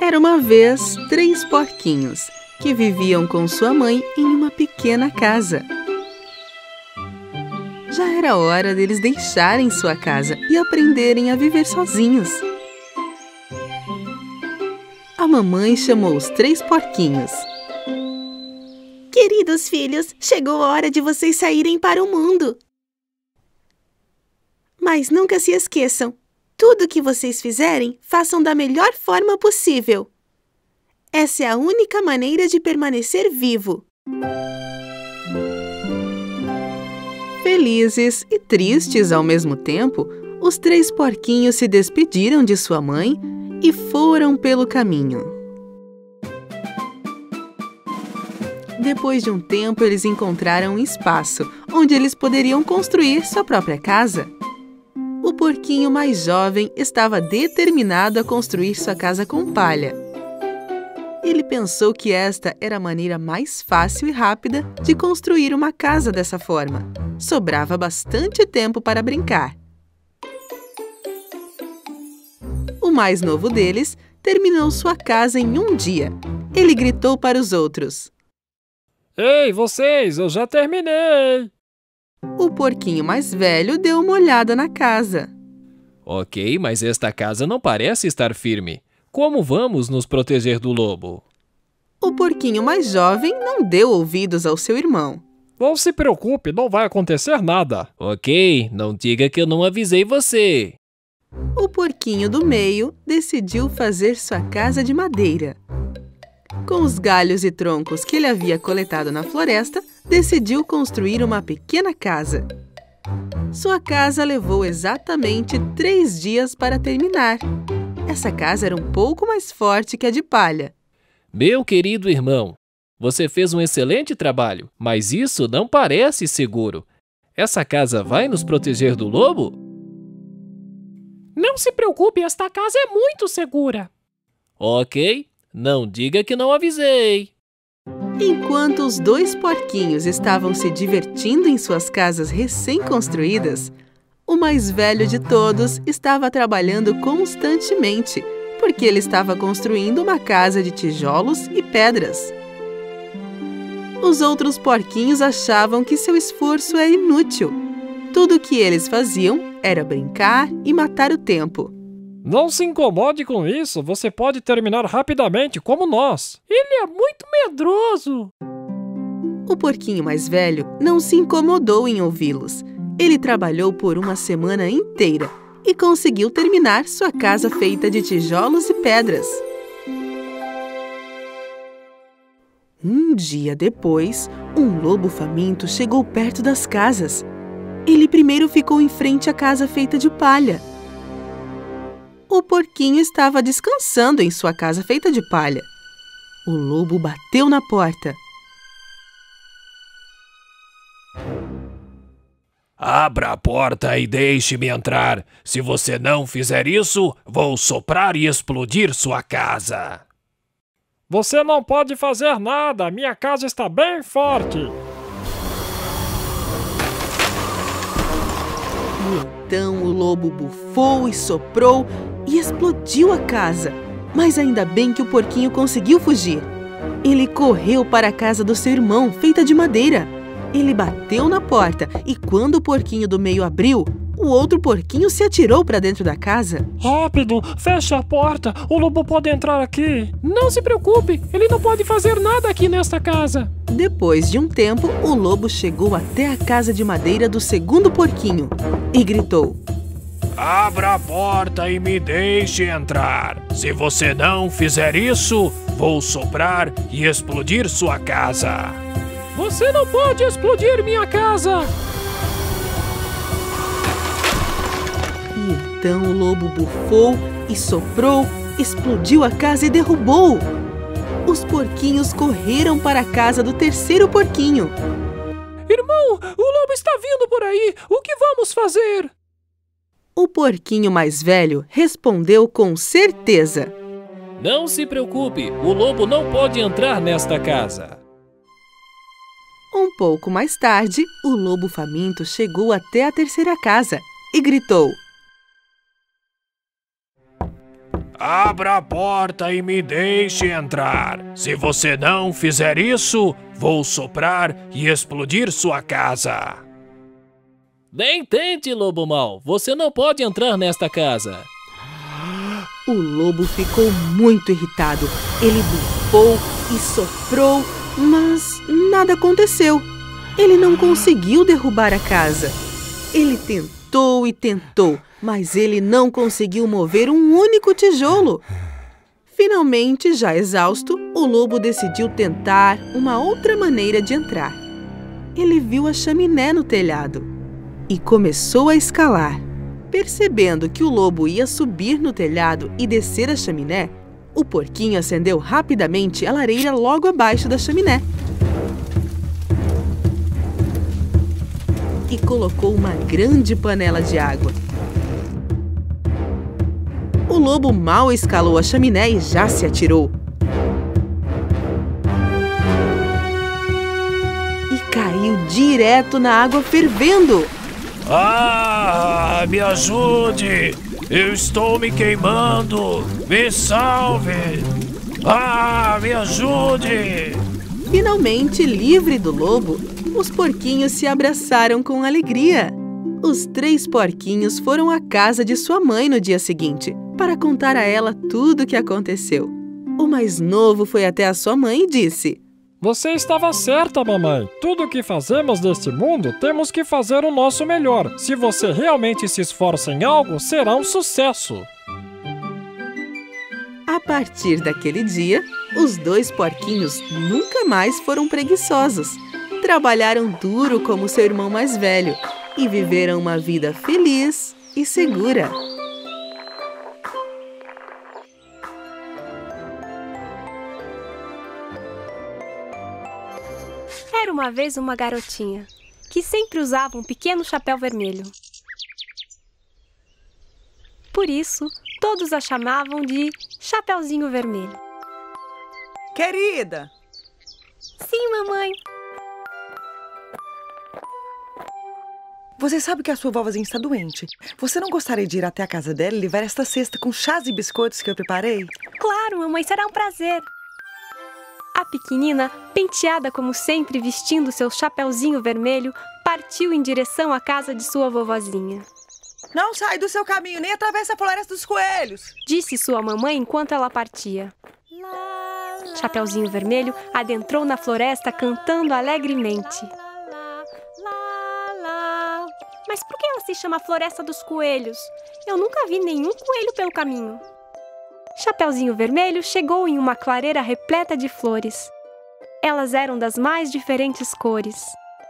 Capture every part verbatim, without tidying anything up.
Era uma vez três porquinhos que viviam com sua mãe em uma pequena casa. Já era hora deles deixarem sua casa e aprenderem a viver sozinhos. A mamãe chamou os três porquinhos. Queridos filhos, chegou a hora de vocês saírem para o mundo. Mas nunca se esqueçam, tudo que vocês fizerem, façam da melhor forma possível. Essa é a única maneira de permanecer vivo. Felizes e tristes ao mesmo tempo, os três porquinhos se despediram de sua mãe e foram pelo caminho. Depois de um tempo, eles encontraram um espaço onde eles poderiam construir sua própria casa. O porquinho mais jovem estava determinado a construir sua casa com palha. Ele pensou que esta era a maneira mais fácil e rápida de construir uma casa dessa forma. Sobrava bastante tempo para brincar. O mais novo deles terminou sua casa em um dia. Ele gritou para os outros. Ei, vocês, eu já terminei! O porquinho mais velho deu uma olhada na casa. Ok, mas esta casa não parece estar firme. Como vamos nos proteger do lobo? O porquinho mais jovem não deu ouvidos ao seu irmão. Não se preocupe, não vai acontecer nada. Ok, não diga que eu não avisei você. O porquinho do meio decidiu fazer sua casa de madeira. Com os galhos e troncos que ele havia coletado na floresta, decidiu construir uma pequena casa. Sua casa levou exatamente três dias para terminar. Essa casa era um pouco mais forte que a de palha. Meu querido irmão, você fez um excelente trabalho, mas isso não parece seguro. Essa casa vai nos proteger do lobo? Não se preocupe, esta casa é muito segura. Ok, não diga que não avisei. Enquanto os dois porquinhos estavam se divertindo em suas casas recém-construídas, o mais velho de todos estava trabalhando constantemente, porque ele estava construindo uma casa de tijolos e pedras. Os outros porquinhos achavam que seu esforço era inútil. Tudo o que eles faziam era brincar e matar o tempo. Não se incomode com isso, você pode terminar rapidamente como nós. Ele é muito medroso. O porquinho mais velho não se incomodou em ouvi-los. Ele trabalhou por uma semana inteira e conseguiu terminar sua casa feita de tijolos e pedras. Um dia depois, um lobo faminto chegou perto das casas. Ele primeiro ficou em frente à casa feita de palha. O porquinho estava descansando em sua casa feita de palha. O lobo bateu na porta. Abra a porta e deixe-me entrar. Se você não fizer isso, vou soprar e explodir sua casa. Você não pode fazer nada, minha casa está bem forte. Então o lobo bufou e soprou e explodiu a casa. Mas ainda bem que o porquinho conseguiu fugir. Ele correu para a casa do seu irmão, feita de madeira. Ele bateu na porta e quando o porquinho do meio abriu, o outro porquinho se atirou para dentro da casa. Rápido, fecha a porta, o lobo pode entrar aqui. Não se preocupe, ele não pode fazer nada aqui nesta casa. Depois de um tempo, o lobo chegou até a casa de madeira do segundo porquinho e gritou. Abra a porta e me deixe entrar. Se você não fizer isso, vou soprar e explodir sua casa. Você não pode explodir minha casa! E então o lobo bufou e soprou, explodiu a casa e derrubou. Os porquinhos correram para a casa do terceiro porquinho. Irmão, o lobo está vindo por aí! O que vamos fazer? O porquinho mais velho respondeu com certeza. Não se preocupe, o lobo não pode entrar nesta casa. Um pouco mais tarde, o lobo faminto chegou até a terceira casa e gritou. Abra a porta e me deixe entrar. Se você não fizer isso, vou soprar e explodir sua casa. Nem tente, lobo mau. Você não pode entrar nesta casa. O lobo ficou muito irritado. Ele bufou e soprou, mas nada aconteceu. Ele não conseguiu derrubar a casa. Ele tentou e tentou, mas ele não conseguiu mover um único tijolo. Finalmente, já exausto, o lobo decidiu tentar uma outra maneira de entrar. Ele viu a chaminé no telhado e começou a escalar. Percebendo que o lobo ia subir no telhado e descer a chaminé, o porquinho acendeu rapidamente a lareira logo abaixo da chaminé e colocou uma grande panela de água. O lobo mal escalou a chaminé e já se atirou. E caiu direto na água fervendo. Ah, me ajude! Eu estou me queimando! Me salve! Ah, me ajude! Finalmente livre do lobo, os porquinhos se abraçaram com alegria. Os três porquinhos foram à casa de sua mãe no dia seguinte para contar a ela tudo o que aconteceu. O mais novo foi até a sua mãe e disse: Você estava certa, mamãe. Tudo o que fazemos neste mundo, temos que fazer o nosso melhor. Se você realmente se esforça em algo, será um sucesso. A partir daquele dia, os dois porquinhos nunca mais foram preguiçosos. Trabalharam duro como seu irmão mais velho e viveram uma vida feliz e segura. Era uma vez uma garotinha que sempre usava um pequeno chapéu vermelho. Por isso, todos a chamavam de Chapeuzinho Vermelho. Querida! Sim, mamãe. Você sabe que a sua vovozinha está doente. Você não gostaria de ir até a casa dela e levar esta cesta com chás e biscoitos que eu preparei? Claro, mamãe, será um prazer. A pequenina, penteada como sempre, vestindo seu chapeuzinho vermelho, partiu em direção à casa de sua vovozinha. Não sai do seu caminho, nem atravesse a floresta dos coelhos, disse sua mamãe enquanto ela partia. Chapeuzinho Vermelho adentrou na floresta cantando alegremente. Mas por que ela se chama Floresta dos Coelhos? Eu nunca vi nenhum coelho pelo caminho. Chapeuzinho Vermelho chegou em uma clareira repleta de flores. Elas eram das mais diferentes cores.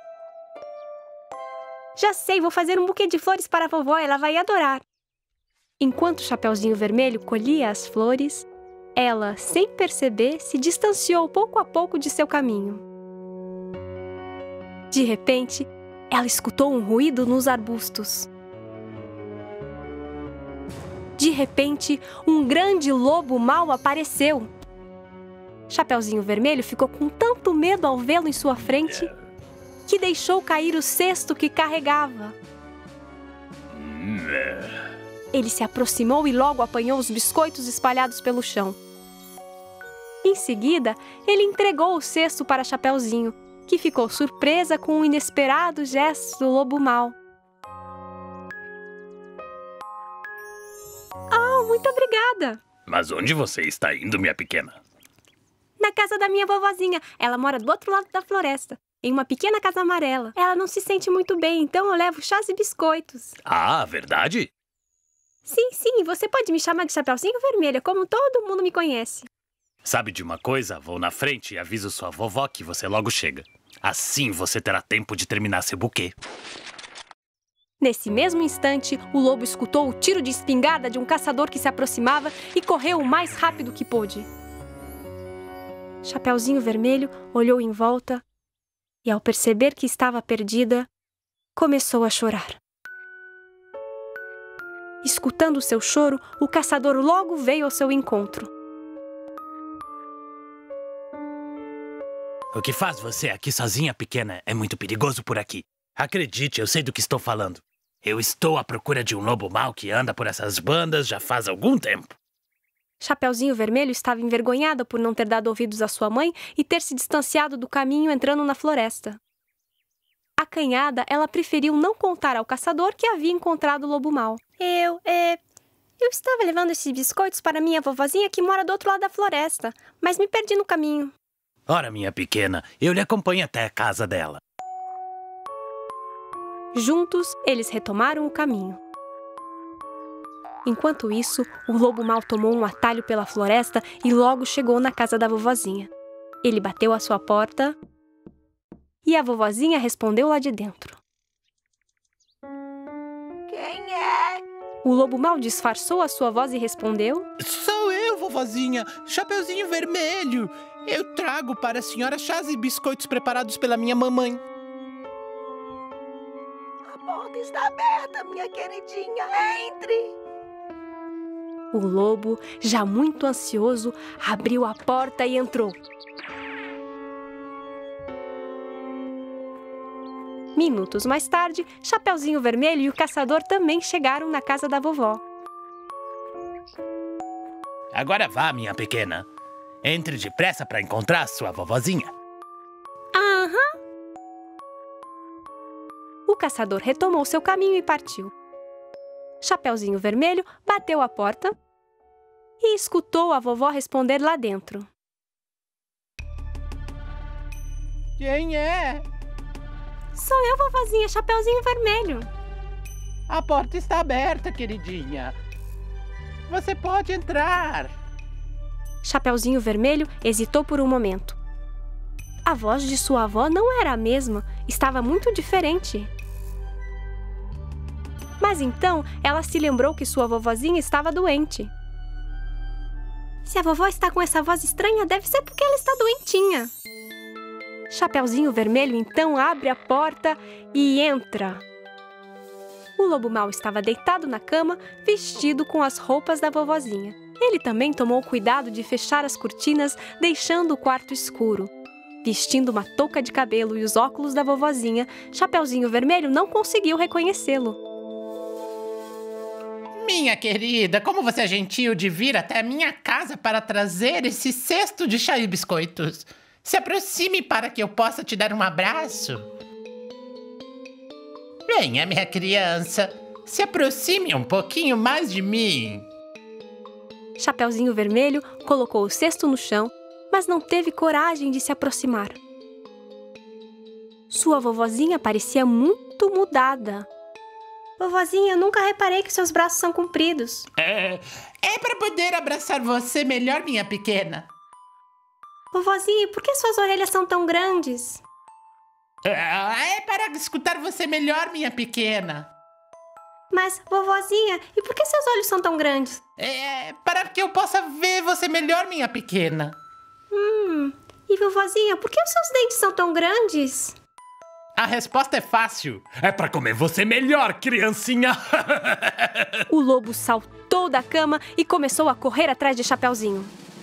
Já sei, vou fazer um buquê de flores para a vovó, ela vai adorar. Enquanto Chapeuzinho Vermelho colhia as flores, ela, sem perceber, se distanciou pouco a pouco de seu caminho. De repente, ela escutou um ruído nos arbustos. De repente, um grande lobo mau apareceu. Chapeuzinho Vermelho ficou com tanto medo ao vê-lo em sua frente que deixou cair o cesto que carregava. Ele se aproximou e logo apanhou os biscoitos espalhados pelo chão. Em seguida, ele entregou o cesto para Chapeuzinho, que ficou surpresa com o inesperado gesto do lobo mau. Oh, muito obrigada! Mas onde você está indo, minha pequena? Na casa da minha vovozinha. Ela mora do outro lado da floresta, em uma pequena casa amarela. Ela não se sente muito bem, então eu levo chás e biscoitos. Ah, verdade? Sim, sim, você pode me chamar de Chapeuzinho Vermelho, como todo mundo me conhece. Sabe de uma coisa? Vou na frente e aviso sua vovó que você logo chega. Assim você terá tempo de terminar seu buquê. Nesse mesmo instante, o lobo escutou o tiro de espingarda de um caçador que se aproximava e correu o mais rápido que pôde. Chapeuzinho Vermelho olhou em volta e, ao perceber que estava perdida, começou a chorar. Escutando seu choro, o caçador logo veio ao seu encontro. O que faz você aqui sozinha, pequena? É muito perigoso por aqui. Acredite, eu sei do que estou falando. Eu estou à procura de um lobo mau que anda por essas bandas já faz algum tempo. Chapeuzinho Vermelho estava envergonhada por não ter dado ouvidos à sua mãe e ter se distanciado do caminho entrando na floresta. Acanhada, ela preferiu não contar ao caçador que havia encontrado o lobo mau. Eu, é... Eu estava levando esses biscoitos para minha vovozinha que mora do outro lado da floresta, mas me perdi no caminho. Ora, minha pequena, eu lhe acompanho até a casa dela. Juntos, eles retomaram o caminho. Enquanto isso, o lobo mau tomou um atalho pela floresta e logo chegou na casa da vovozinha. Ele bateu à sua porta e a vovozinha respondeu lá de dentro. Quem é? O lobo mau disfarçou a sua voz e respondeu: Sou eu, vovozinha, Chapeuzinho Vermelho. Eu trago para a senhora chás e biscoitos preparados pela minha mamãe. A porta está aberta, minha queridinha. Entre! O lobo, já muito ansioso, abriu a porta e entrou. Minutos mais tarde, Chapeuzinho Vermelho e o caçador também chegaram na casa da vovó. Agora vá, minha pequena. Entre depressa para encontrar sua vovozinha. Aham. O caçador retomou seu caminho e partiu. Chapeuzinho Vermelho bateu a porta e escutou a vovó responder lá dentro. Quem é? Sou eu, vovozinha Chapeuzinho Vermelho. A porta está aberta, queridinha. Você pode entrar. Chapeuzinho Vermelho hesitou por um momento. A voz de sua avó não era a mesma, estava muito diferente. Mas então ela se lembrou que sua vovozinha estava doente. Se a vovó está com essa voz estranha, deve ser porque ela está doentinha. Chapeuzinho Vermelho então abre a porta e entra. O lobo mau estava deitado na cama, vestido com as roupas da vovozinha. Ele também tomou cuidado de fechar as cortinas, deixando o quarto escuro. Vestindo uma touca de cabelo e os óculos da vovozinha, Chapeuzinho Vermelho não conseguiu reconhecê-lo. Minha querida, como você é gentil de vir até a minha casa para trazer esse cesto de chá e biscoitos. Se aproxime para que eu possa te dar um abraço. Venha, minha criança. Se aproxime um pouquinho mais de mim. Chapeuzinho Vermelho colocou o cesto no chão, mas não teve coragem de se aproximar. Sua vovozinha parecia muito mudada. Vovozinha, eu nunca reparei que seus braços são compridos. É, é para poder abraçar você melhor, minha pequena. Vovozinha, por que suas orelhas são tão grandes? É para escutar você melhor, minha pequena. Mas, vovozinha, e por que seus olhos são tão grandes? É para que eu possa ver você melhor, minha pequena. Hum, e vovozinha, por que os seus dentes são tão grandes? A resposta é fácil. É para comer você melhor, criancinha. O lobo saltou da cama e começou a correr atrás de Chapeuzinho.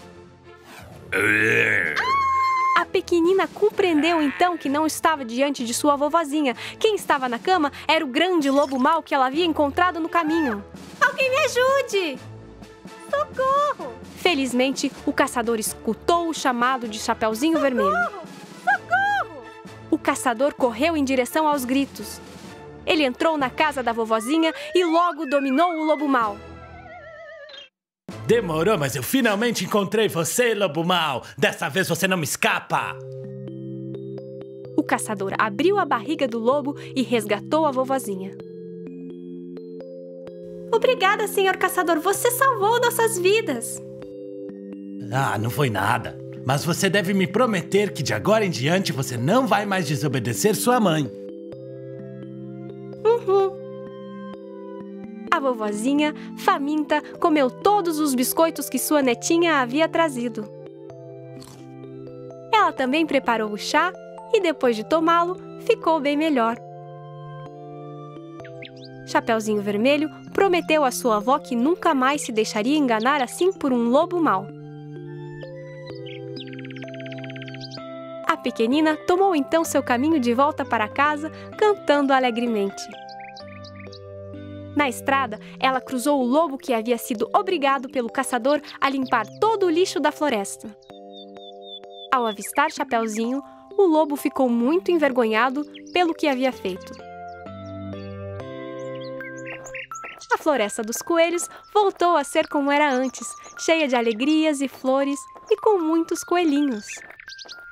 A pequenina compreendeu então que não estava diante de sua vovozinha. Quem estava na cama era o grande lobo mau que ela havia encontrado no caminho. Alguém me ajude! Socorro! Felizmente, o caçador escutou o chamado de Chapeuzinho Vermelho. Socorro! O caçador correu em direção aos gritos. Ele entrou na casa da vovozinha e logo dominou o lobo mau. Demorou, mas eu finalmente encontrei você, lobo mau. Dessa vez você não me escapa. O caçador abriu a barriga do lobo e resgatou a vovozinha. Obrigada, senhor caçador. Você salvou nossas vidas. Ah, não foi nada. Mas você deve me prometer que de agora em diante você não vai mais desobedecer sua mãe. Uhum. A vovozinha, faminta, comeu todos os biscoitos que sua netinha havia trazido. Ela também preparou o chá e, depois de tomá-lo, ficou bem melhor. Chapeuzinho Vermelho prometeu à sua avó que nunca mais se deixaria enganar assim por um lobo mau. A pequenina tomou então seu caminho de volta para casa, cantando alegremente. Na estrada, ela cruzou o lobo que havia sido obrigado pelo caçador a limpar todo o lixo da floresta. Ao avistar Chapeuzinho, o lobo ficou muito envergonhado pelo que havia feito. A Floresta dos Coelhos voltou a ser como era antes, cheia de alegrias e flores e com muitos coelhinhos.